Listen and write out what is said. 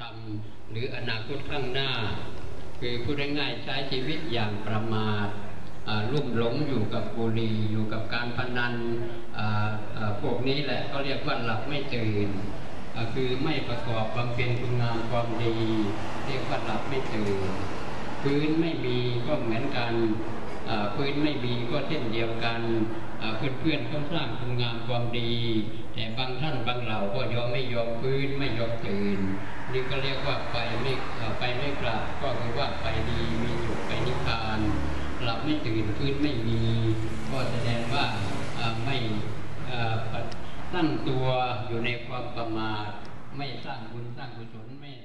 รมหรืออนาคตข้างหน้าคือพูดง่ายๆใช้ชีวิตอย่างประมาทลุ่มหลงอยู่กับบุหรี่อยู่กับการพนันพวกนี้แหละเขาเรียกว่าหลับไม่ตื่นคือไม่ประกอบบำเพ็ญคุณงามความดีเรียกว่าหลับไม่ตื่นพื้นไม่มีก็เหมือนกันพื้นไม่มีก็เช่นเดียวกันเพื่อนๆเขาสร้างคุณงามความดีแต่บางท่านบางเหล่าก็ยอมไม่ยอมพื้นไม่ยอมตื่นนี่ก็เรียกว่าไปไม่กลับก็คือว่าไปดีมีสุขไปนิพพานหลับไม่ตื่นพื้นไม่มีก็แสดงว่าไม่ตั้งตัวอยู่ในความประมาทไม่สร้างบุญสร้างกุศลไม่